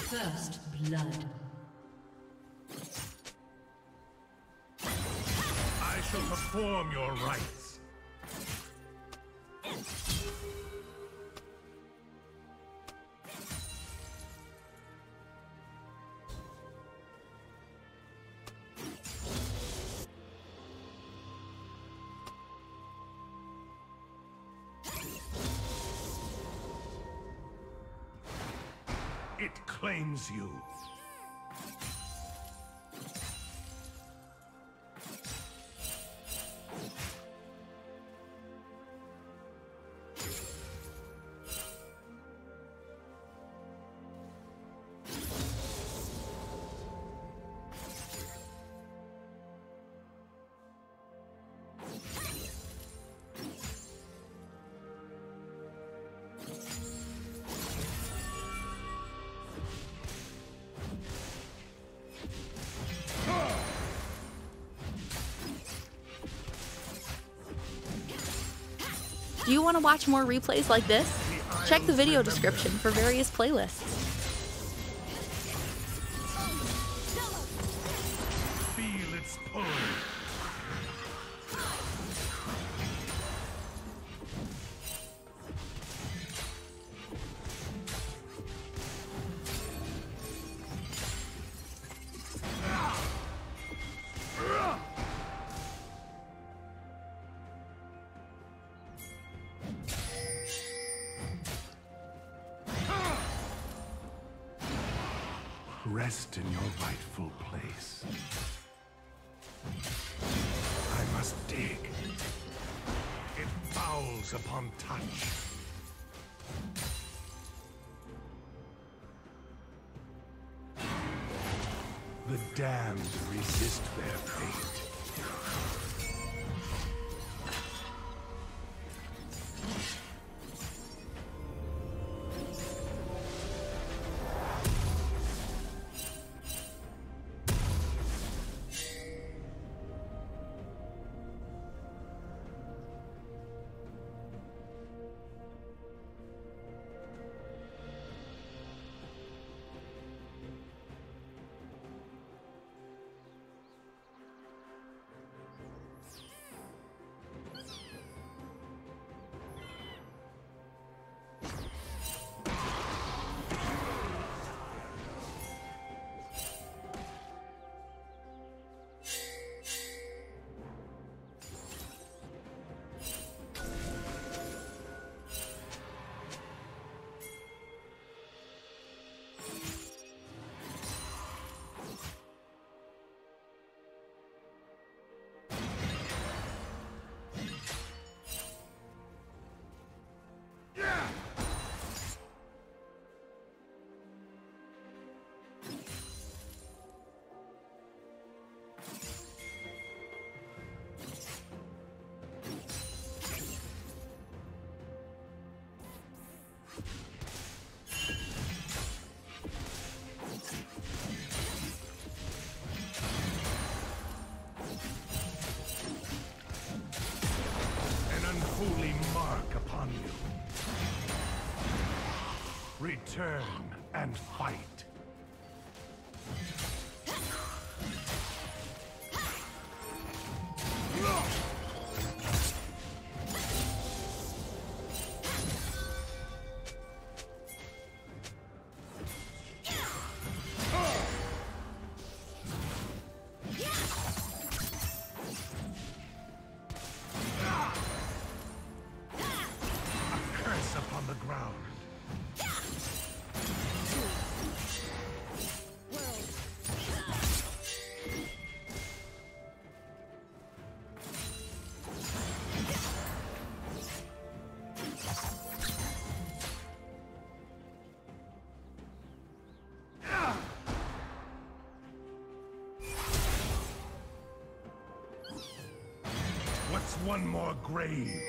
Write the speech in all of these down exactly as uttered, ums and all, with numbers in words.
First blood. I shall perform your rites. It claims you. Do you want to watch more replays like this? Check the video description for various playlists. Feel its pull. Rest in your rightful place. I must dig. It fouls upon touch. The damned resist their fate. Holy mark upon you. Return and fight. Upon the ground. What's one more grave?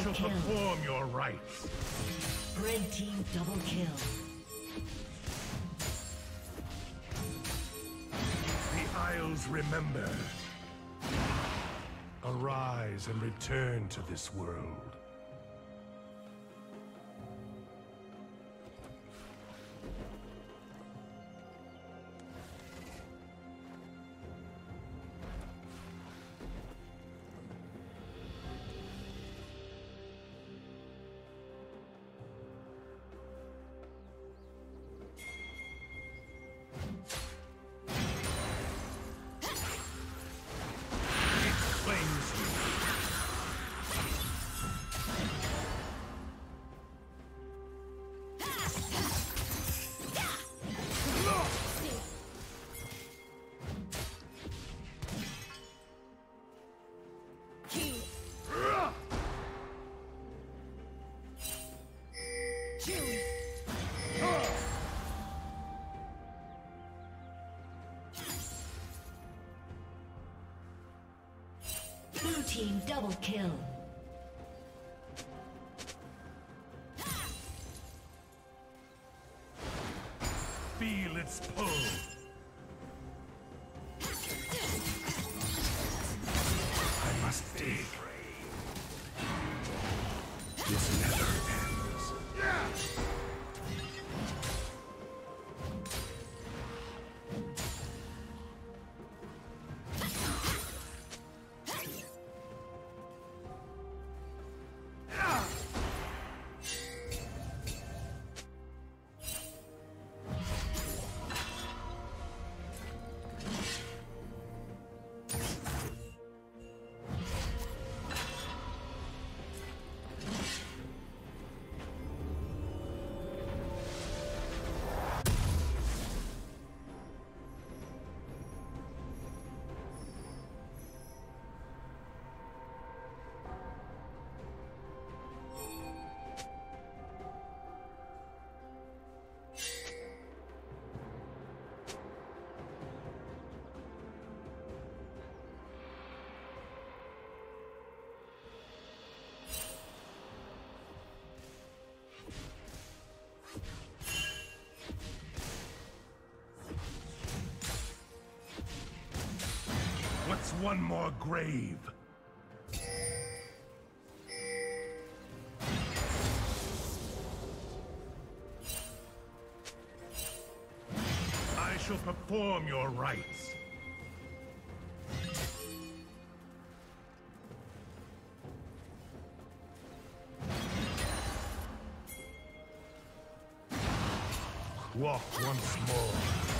shall kill. perform your rites. Red team double kill. The Isles remember. Arise and return to this world. Blue team double kill. Feel its pull. I must dig. This never ends. What's one more grave? I shall perform your rites. Walk once more.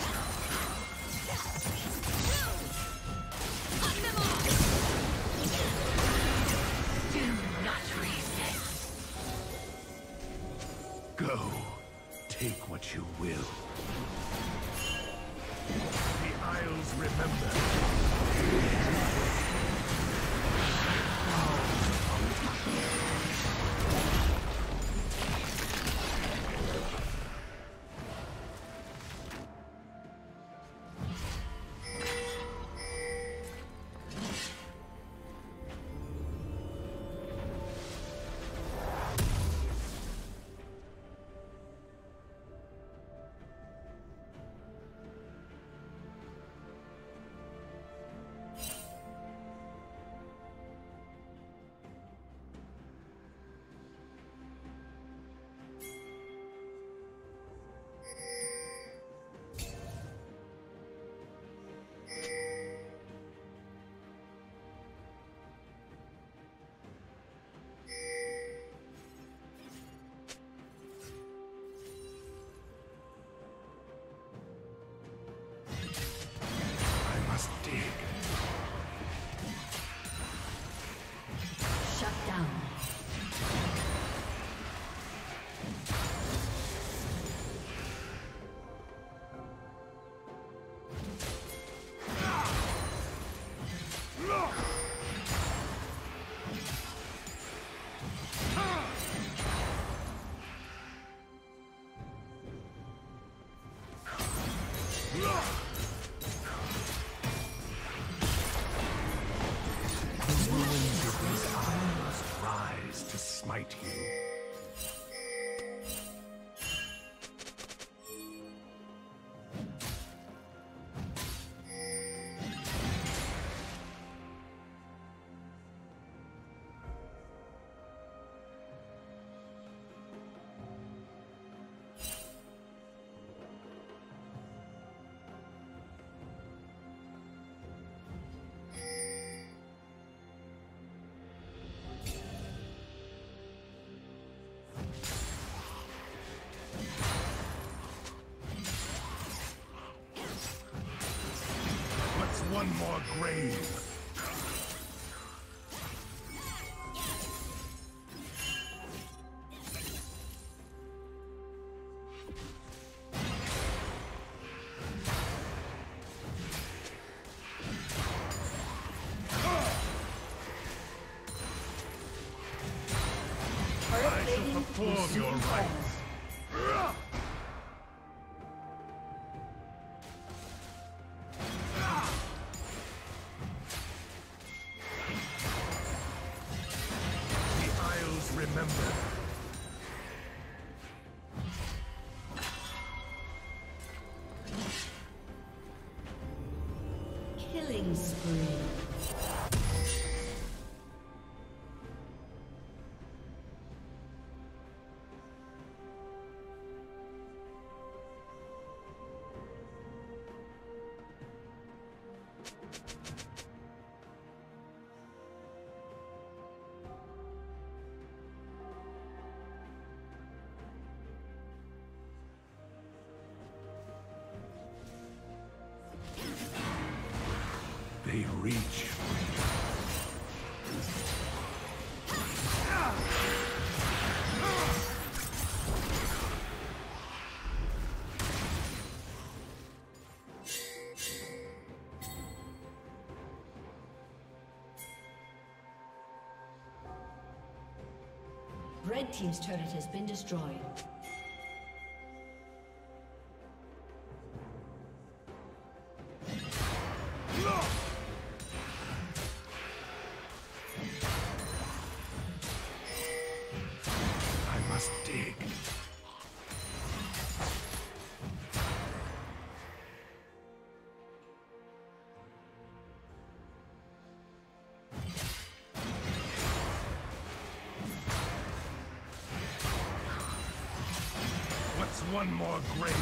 Go. Take what you will. The Isles remember. smite you. One more grave. I shall perform your rites. Remember. Killing spree. They reach. Red team's turret has been destroyed. I must dig. What's one more grave?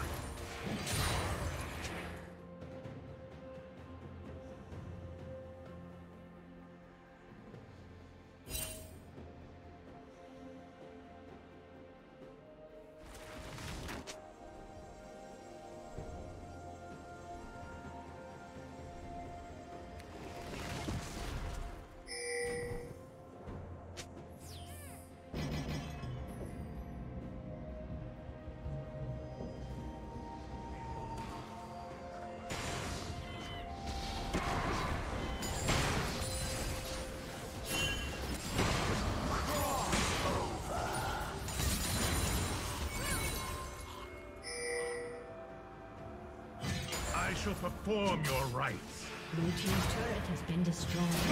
I shall perform your rites. Blue team's turret has been destroyed.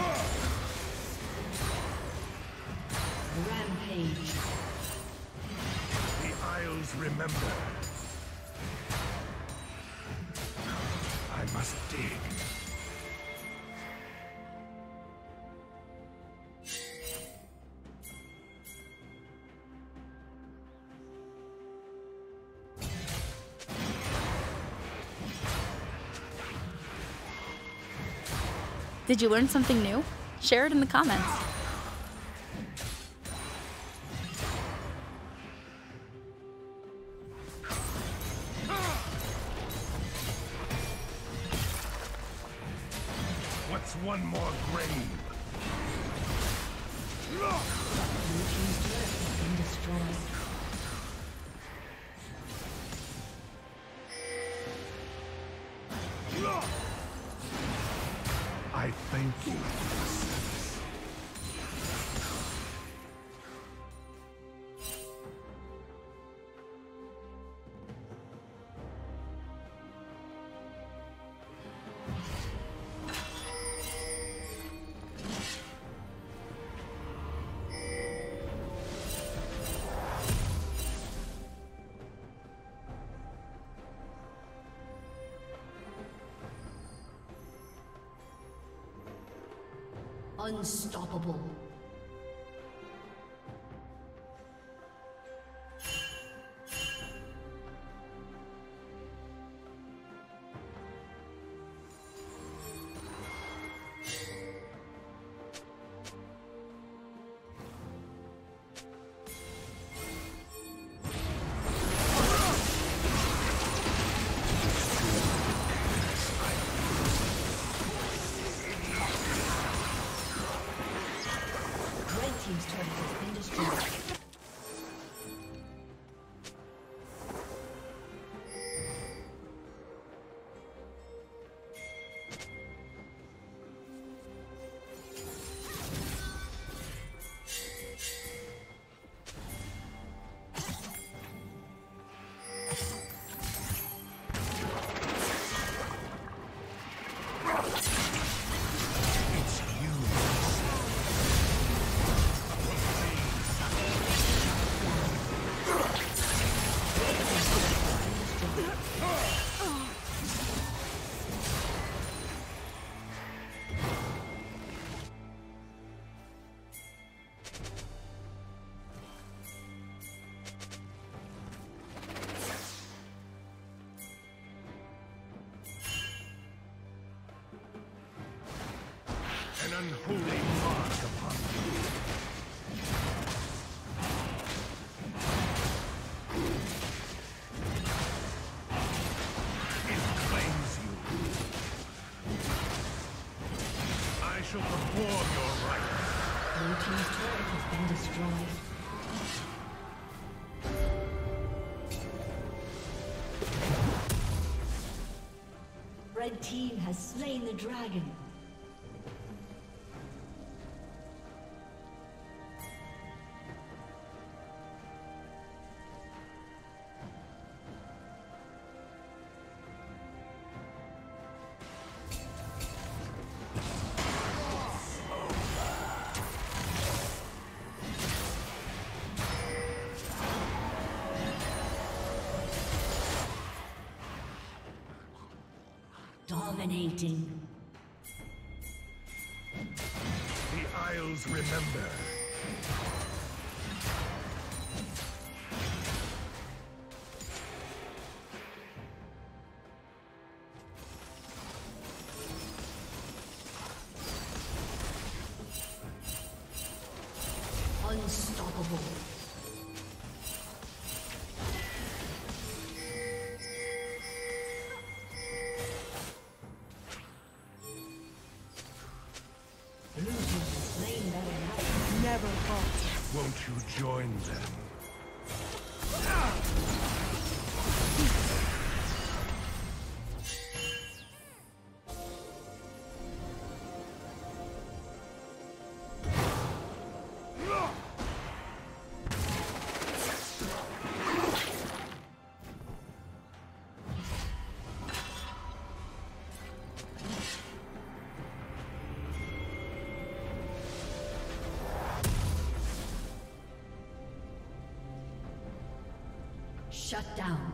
Rampage. The Isles remember. I must dig. Did you learn something new? Share it in the comments. What's one more grave? Blue team's turret has been destroyed. I thank you. Unstoppable. Team's turret has been destroyed. An unholy mark upon you. It claims you. I shall perform your rites. Blue team's turret has been destroyed. Red team has slain the dragon. Dominating. The Isles remember. Unstoppable. Never fought. Won't you join them? Shut down.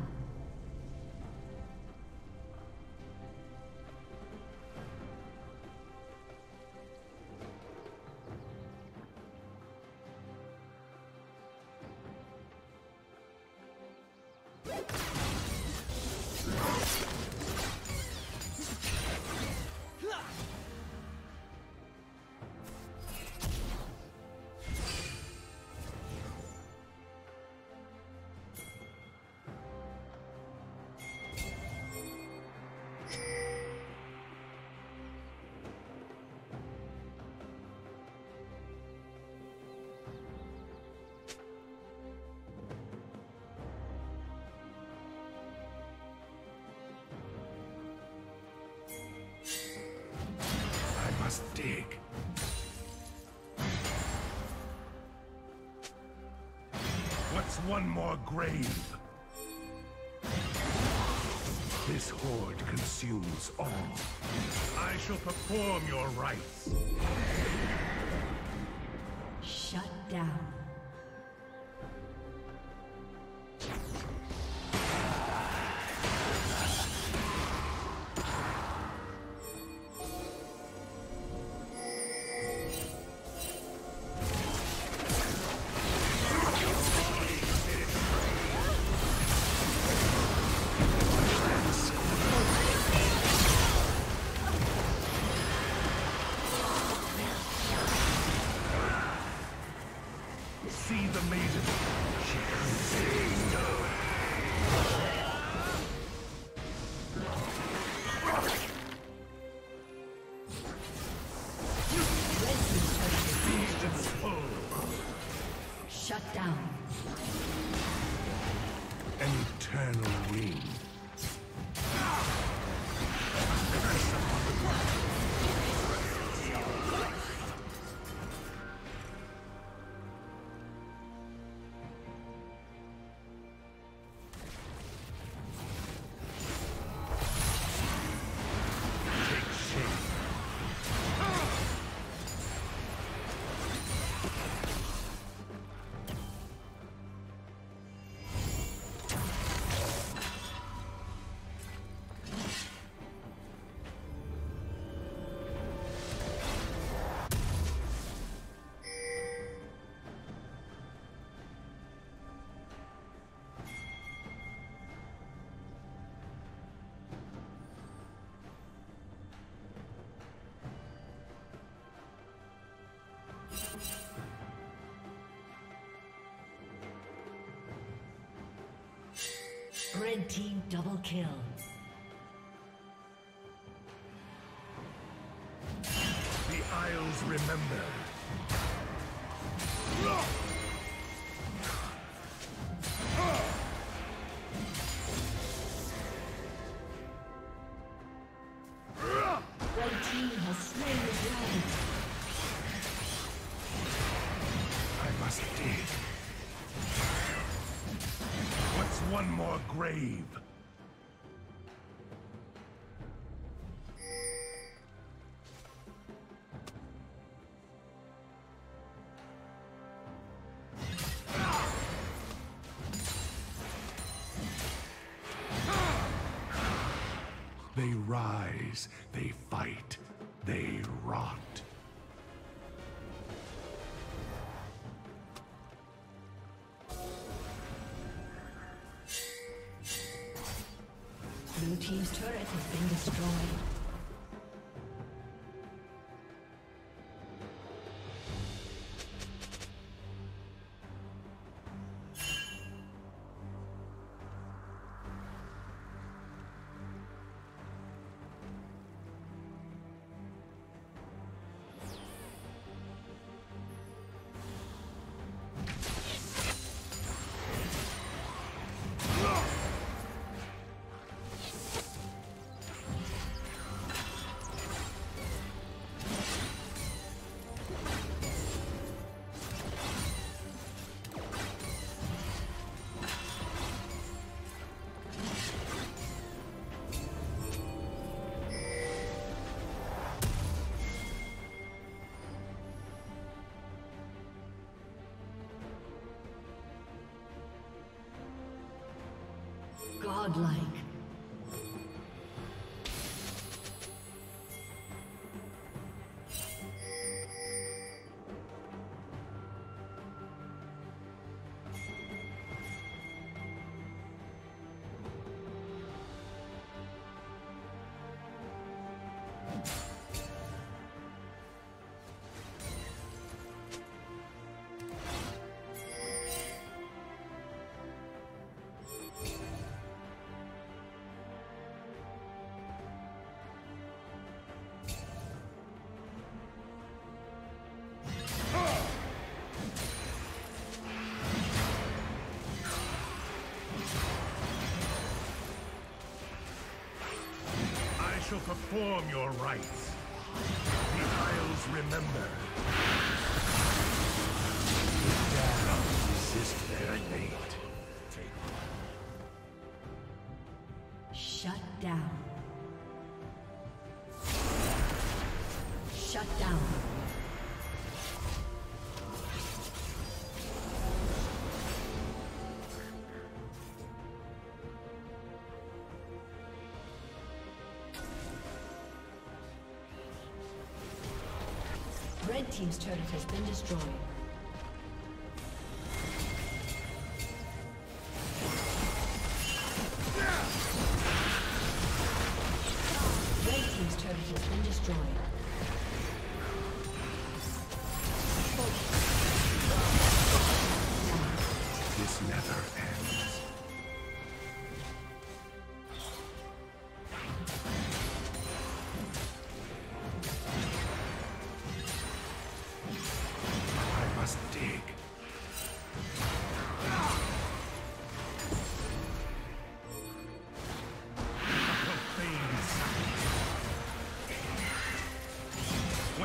Dig. What's one more grave? This horde consumes all. I shall perform your rites. Shut down. the maiden. She contained her. Shut down. An eternal ring. Red team double kill. The Isles remember. Red team has slain the dragon. I must dig. What's one more grave? They rise, they fight, they rot. Blue team's turret has been destroyed. Godlike. I shall perform your rites. The Isles remember. The damned resist their fate. Shut down. Shut down. Red team's turret has been destroyed. Red team's turret has been destroyed.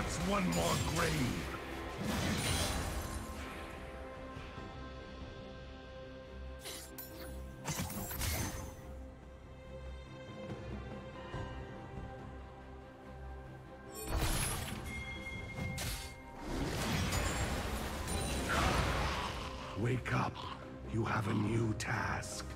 What's one more grave? Wake up. You have a new task.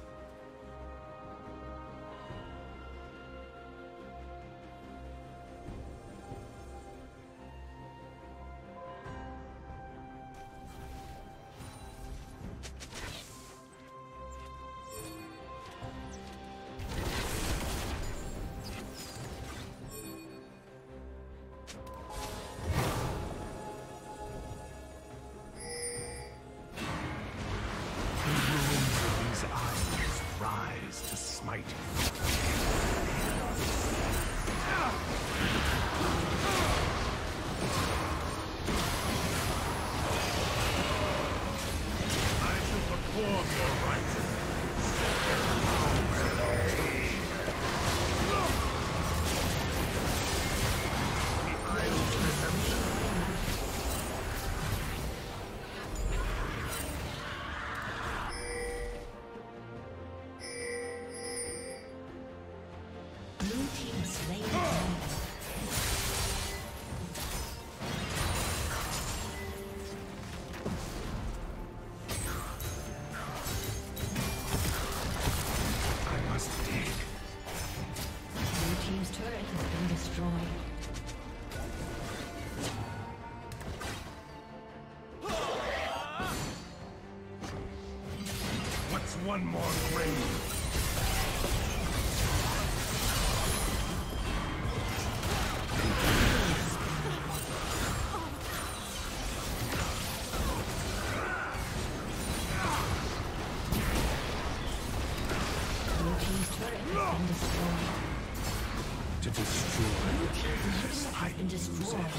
One more grave. To destroy this, I use it.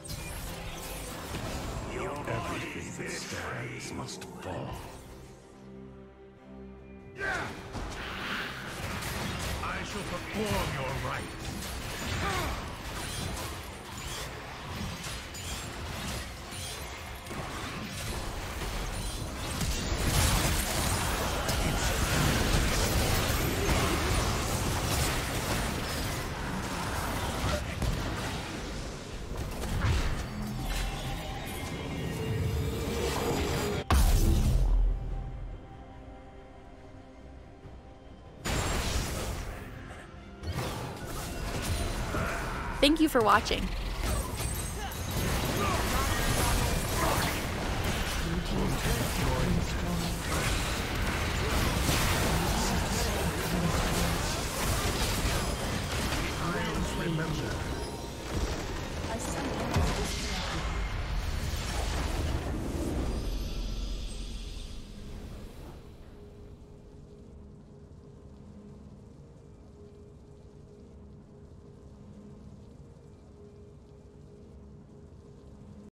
Everything that stands must fall. I shall perform your rites. Thank you for watching. Remember. A summoner